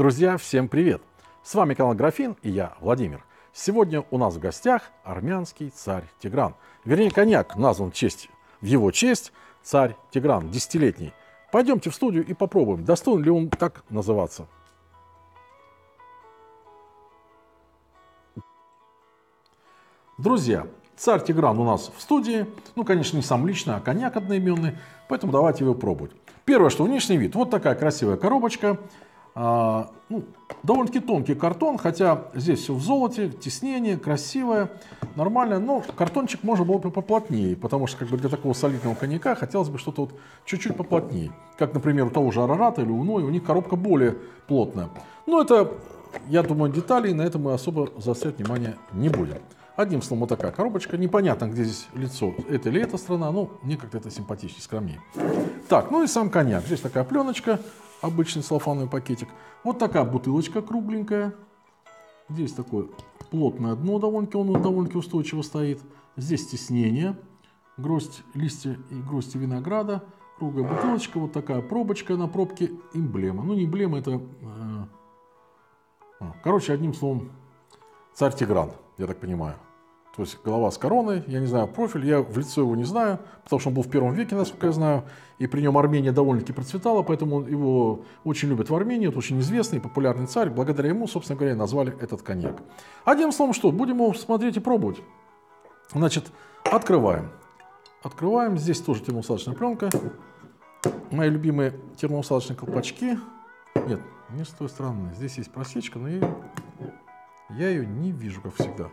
Друзья, всем привет! С вами канал Графин и я, Владимир. Сегодня у нас в гостях армянский царь Тигран. Вернее, коньяк назван в его честь царь Тигран, десятилетний. Пойдемте в студию и попробуем, достоин ли он так называться. Друзья, царь Тигран у нас в студии. Ну, конечно, не сам лично, а коньяк одноименный. Поэтому давайте его пробовать. Первое, что внешний вид. Вот такая красивая коробочка. Довольно-таки тонкий картон, хотя здесь все в золоте, тиснение, красивое, нормально. Но картончик можно было бы поплотнее, потому что для такого солидного коньяка хотелось бы что-то чуть-чуть поплотнее. Как, например, у того же Арарата или у Ной, у них коробка более плотная. Но это, я думаю, детали, и на этом мы особо заострять внимание не будем. Одним словом, вот такая коробочка. Непонятно, где здесь лицо, это или эта страна, но мне как-то это симпатичнее, скромнее. Так, ну и сам коньяк. Здесь такая пленочка, обычный целлофановый пакетик. Вот такая бутылочка кругленькая. Здесь такое плотное дно, он довольно-таки устойчиво стоит. Здесь тиснение, гроздь листья и грозди винограда. Круглая бутылочка, вот такая пробочка на пробке, эмблема. Ну, не эмблема, это... Короче, одним словом, царь Тигран, я так понимаю. То есть голова с короной, я не знаю профиль, я в лицо его не знаю, потому что он был в первом веке, насколько я знаю, и при нем Армения довольно-таки процветала, поэтому его очень любят в Армении, это очень известный и популярный царь, благодаря ему, собственно говоря, назвали этот коньяк. Одним словом, что, будем его смотреть и пробовать. Значит, открываем. Открываем, здесь тоже термоусадочная пленка, мои любимые термоусадочные колпачки. Нет, не с той стороны, здесь есть просечка, но я ее не вижу, как всегда.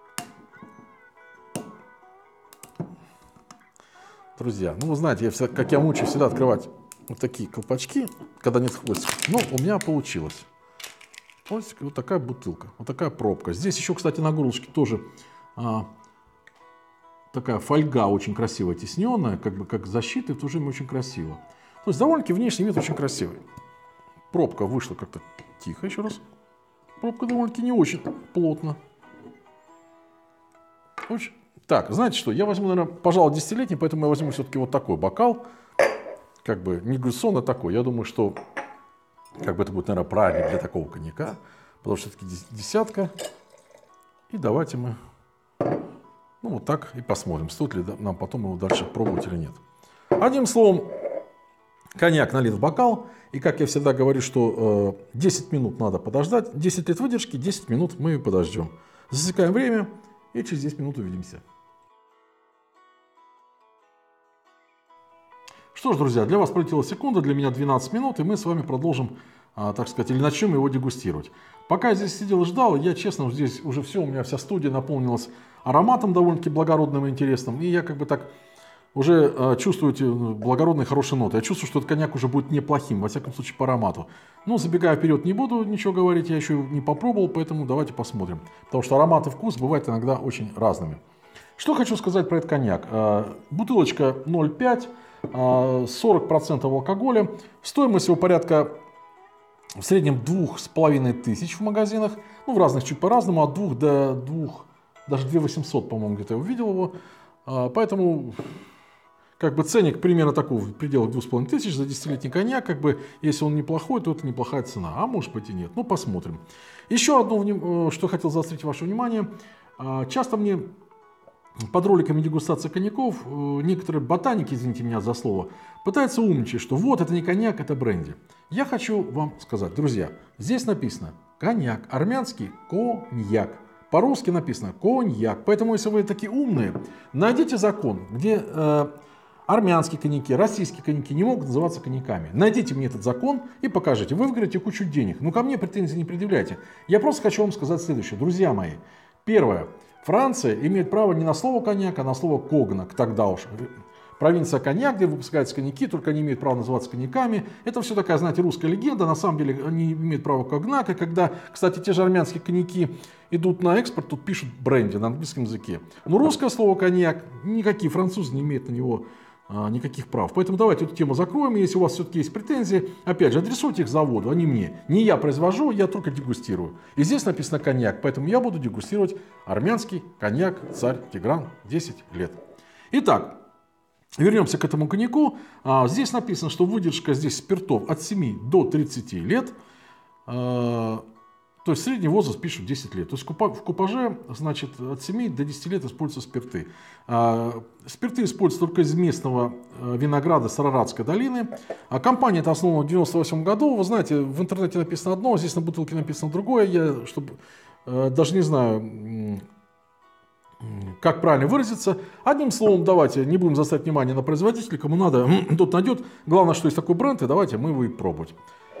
Друзья, ну вы знаете, как я мучаю всегда открывать вот такие колпачки, когда нет хвостика. Но у меня получилось. Вот такая бутылка, вот такая пробка. Здесь еще, кстати, на горлышке тоже такая фольга очень красивая, тисненная, как защита, и в то же время очень красиво. То есть довольно-таки внешний вид очень красивый. Пробка вышла как-то тихо, еще раз. Пробка довольно-таки не очень плотно. Очень... Так, знаете что, я возьму, наверное, пожалуй, десятилетний, поэтому я возьму все-таки вот такой бокал. Не гуссон, а такой. Я думаю, что это будет, наверное, правильно для такого коньяка. Потому что все-таки десятка. И давайте мы вот так и посмотрим, стоит ли нам потом его дальше пробовать или нет. Одним словом, коньяк налит в бокал. И как я всегда говорю, что 10 минут надо подождать. 10 лет выдержки, 10 минут мы подождем. Засекаем время и через 10 минут увидимся. Что ж, друзья, для вас пролетела секунда, для меня 12 минут, и мы с вами продолжим, так сказать, или начнем его дегустировать. Пока я здесь сидел и ждал, я, честно, здесь уже все, у меня вся студия наполнилась ароматом довольно-таки благородным и интересным, и я уже чувствую эти благородные хорошие ноты. Я чувствую, что этот коньяк уже будет неплохим, во всяком случае по аромату. Но забегая вперед, не буду ничего говорить, я еще не попробовал, поэтому давайте посмотрим. Потому что аромат и вкус бывают иногда очень разными. Что хочу сказать про этот коньяк. Бутылочка 0,5. 40% алкоголя, стоимость его порядка в среднем 2500 в магазинах, в разных чуть по-разному, от 2 до 2, даже 2800, по-моему, где-то я увидел его, поэтому ценник примерно такой, в пределах 2500 за 10-летний коньяк, если он неплохой, то это неплохая цена, а может быть и нет, посмотрим. Еще одно, что хотел заострить ваше внимание, часто мне под роликами дегустации коньяков некоторые ботаники, извините меня за слово, пытаются умничать, что вот это не коньяк, это бренди. Я хочу вам сказать, друзья, здесь написано коньяк, армянский коньяк. По-русски написано коньяк. Поэтому, если вы такие умные, найдите закон, где армянские коньяки, российские коньяки не могут называться коньяками. Найдите мне этот закон и покажите. Вы выиграете кучу денег. Ко мне претензий не предъявляйте. Я просто хочу вам сказать следующее. Друзья мои, первое. Франция имеет право не на слово коньяк, а на слово когнак. Тогда уж провинция коньяк, где выпускаются коньяки, только они имеют право называться коньяками. Это все такая, знаете, русская легенда. На самом деле они имеют право когнака. Когда, кстати, те же армянские коньяки идут на экспорт, тут пишут бренди на английском языке. Но русское слово коньяк, никакие французы не имеют на него никаких прав. Поэтому давайте эту тему закроем. Если у вас все-таки есть претензии, опять же, адресуйте их заводу, а не мне. Не я произвожу, я только дегустирую. И здесь написано коньяк, поэтому я буду дегустировать армянский коньяк царь Тигран 10 лет. Итак, вернемся к этому коньяку. Здесь написано, что выдержка здесь спиртов от 7 до 30 лет. То есть средний возраст пишут 10 лет. То есть в купаже, значит, от 7 до 10 лет используются спирты. Спирты используются только из местного винограда с Араратской долины. Компания эта основана в 1998 году. Вы знаете, в интернете написано одно, здесь на бутылке написано другое. Я даже не знаю, как правильно выразиться. Одним словом, давайте не будем заострять внимание на производителя. Кому надо, тот найдет. Главное, что есть такой бренд, и давайте мы его и пробовать.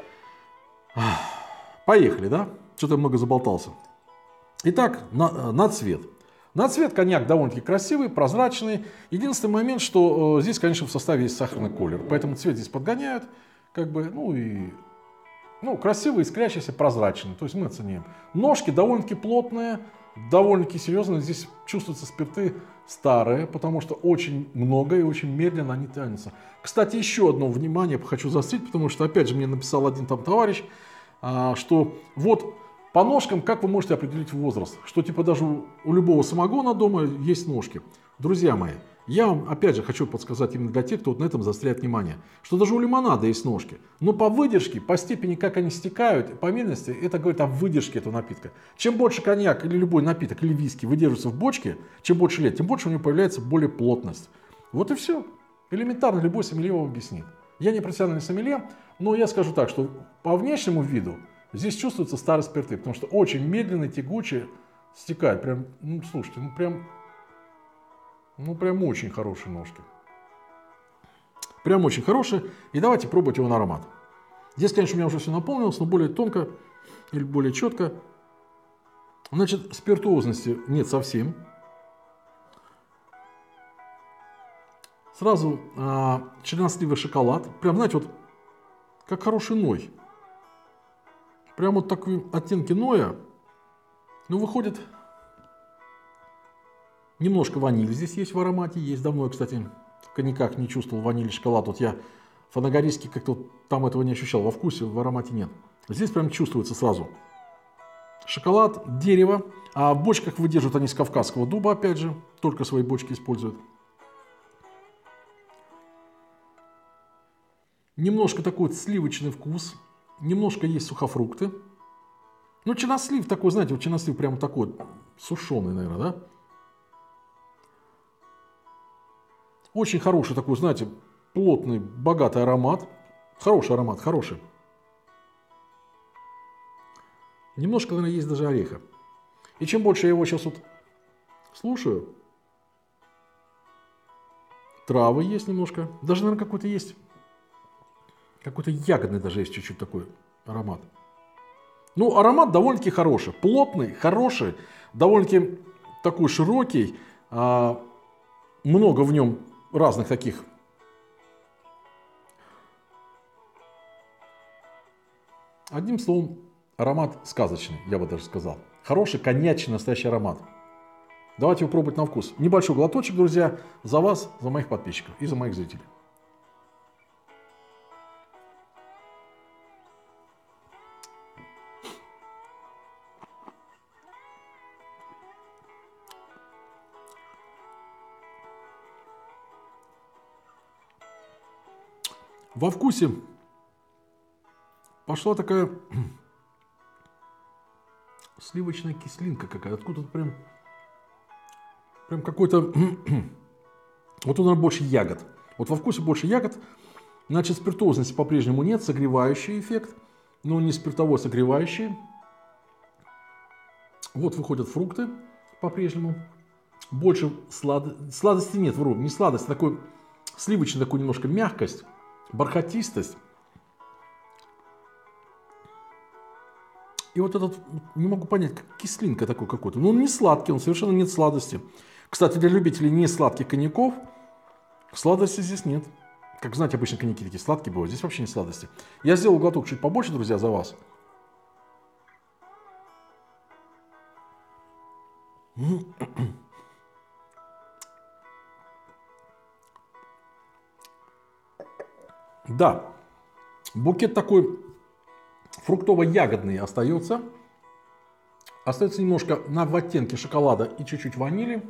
Поехали, да? Что-то я много заболтался. Итак, на цвет. На цвет коньяк довольно-таки красивый, прозрачный. Единственный момент, что здесь, конечно, в составе есть сахарный колер. Поэтому цвет здесь подгоняют. Как бы, красивый, искрящийся, прозрачный. То есть мы оценим. Ножки довольно-таки плотные, довольно-таки серьезные. Здесь чувствуются спирты старые, потому что очень много и очень медленно они тянутся. Кстати, еще одно внимание хочу заострить, потому что, опять же, мне написал один там товарищ, что вот по ножкам как вы можете определить возраст, что типа даже у любого самогона дома есть ножки. Друзья мои, я вам опять же хочу подсказать именно для тех, кто вот на этом заостряет внимание, что даже у лимонада есть ножки, но по выдержке, по степени, как они стекают, по медленности, это говорит о выдержке этого напитка. Чем больше коньяк или любой напиток, или виски выдерживается в бочке, чем больше лет, тем больше у него появляется более плотность. Вот и все. Элементарно любой сомелье вам объяснит. Я не профессиональный сомелье, но я скажу так, что по внешнему виду здесь чувствуются старые спирты, потому что очень медленно, тягуче стекает. Прям, слушайте, прям очень хорошие ножки. Прям очень хорошие. И давайте пробовать его на аромат. Здесь, конечно, у меня уже все наполнилось, но более тонко или более четко. Значит, спиртуозности нет совсем. Сразу черносливый шоколад. Прям, знаете, вот как хороший ной. Прям вот такие оттенки ноя. Ну, выходит, немножко ванили здесь есть в аромате. Есть давно я, кстати, в коньяках не чувствовал ванили, шоколад. Вот я фанагорийский как-то там этого не ощущал. Во вкусе, в аромате нет. Здесь прям чувствуется сразу. Шоколад, дерево. А в бочках выдерживают они с кавказского дуба, опять же. Только свои бочки используют. Немножко такой вот сливочный вкус. Немножко есть сухофрукты. Ну, чернослив такой, знаете, вот чернослив прямо такой, сушеный, наверное, да? Очень хороший такой, знаете, плотный, богатый аромат. Хороший аромат, хороший. Немножко, наверное, есть даже ореха. И чем больше я его сейчас вот слушаю, травы есть немножко. Даже, наверное, какой-то есть, какой-то ягодный даже есть чуть-чуть такой аромат. Ну, аромат довольно-таки хороший, плотный, хороший, довольно-таки такой широкий, много в нем разных таких одним словом, аромат сказочный, я бы даже сказал. Хороший, коньячный, настоящий аромат. Давайте его пробовать на вкус. Небольшой глоточек, друзья, за вас, за моих подписчиков и за моих зрителей. Во вкусе пошла такая сливочная кислинка какая-то. Откуда-то прям какой-то... Вот тут, наверное, больше ягод. Вот во вкусе больше ягод. Значит, спиртозности по-прежнему нет. Согревающий эффект. Но не спиртовой, согревающий. Вот выходят фрукты по-прежнему. Больше сладости нет, вру. Не сладость, такой сливочный, такой немножко мягкость. Бархатистость. И вот этот, не могу понять, как кислинка такой какой-то. Но он не сладкий, он совершенно нет сладости. Кстати, для любителей не сладких коньяков, сладости здесь нет. Как знаете, обычно коньяки такие сладкие бывают. Здесь вообще не сладости. Я сделал глоток чуть побольше, друзья, за вас. Да, букет такой фруктово-ягодный остается. Остается немножко в оттенке шоколада и чуть-чуть ванили.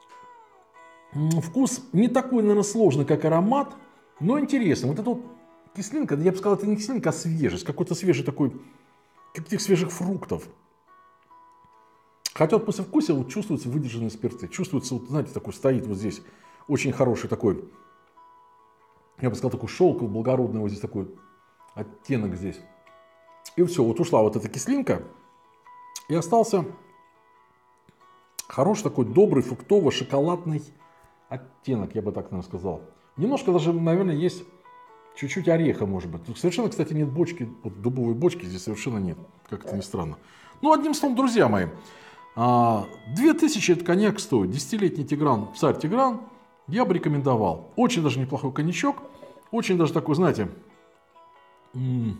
Вкус не такой, наверное, сложный, как аромат, но интересный. Вот эта вот кислинка, я бы сказал, это не кислинка, а свежесть. Какой-то свежий такой, каких свежих фруктов. Хотя вот после вкуса вот чувствуются выдержанные спирты. Чувствуется, вот, знаете, такой стоит вот здесь очень хороший такой, я бы сказал, такой шелковый, благородный вот здесь такой оттенок здесь. И все, вот ушла вот эта кислинка. И остался хороший такой добрый фруктово-шоколадный оттенок, я бы так, наверное, сказал. Немножко даже, наверное, есть чуть-чуть ореха, может быть. Тут совершенно, кстати, нет бочки, вот дубовой бочки здесь совершенно нет, как это ни странно. Ну, одним словом, друзья мои, 2000 этот коньяк стоит, 10-летний Тигран, царь Тигран, я бы рекомендовал. Очень даже неплохой коньячок, очень даже такой, знаете, ну,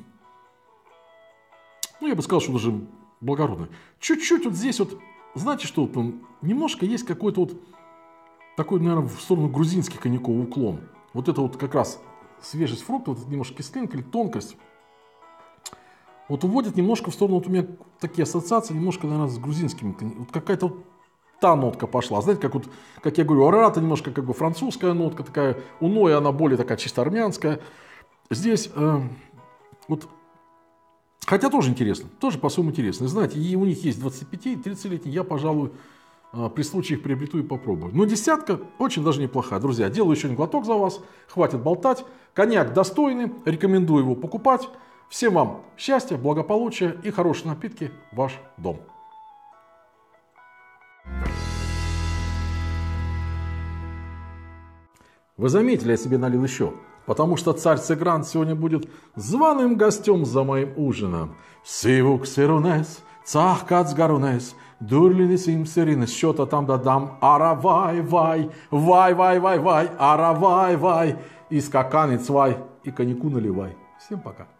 я бы сказал, что даже благородный. Чуть-чуть вот здесь вот, знаете, что вот он, немножко есть какой-то вот такой, наверное, в сторону грузинский коньяковый уклон. Вот это вот как раз свежесть фруктов, вот немножко кислинка или тонкость. Вот уводит немножко в сторону, вот у меня такие ассоциации, немножко, наверное, с грузинским. Вот какая-то вот та нотка пошла. Знаете, как, вот, как я говорю, арарата немножко как бы французская нотка такая, у Ноя она более такая чисто армянская. Здесь вот, хотя тоже интересно, тоже по-своему интересно. Знаете, и у них есть 25-30-летний, я, пожалуй, при случае их приобрету и попробую. Но десятка очень даже неплохая. Друзья, делаю еще один глоток за вас, хватит болтать. Коньяк достойный, рекомендую его покупать. Всем вам счастья, благополучия и хорошие напитки в ваш дом. Вы заметили, я себе налил еще, потому что царь Тигран сегодня будет званым гостем за моим ужином. Сивук сирунес, цахкац гарунес, дурлинис им сиринес, что-то там дадам, аравай, вай, вай, вай, вай, вай, аравай, вай, и скаканец, вай, и коньяку наливай. Всем пока.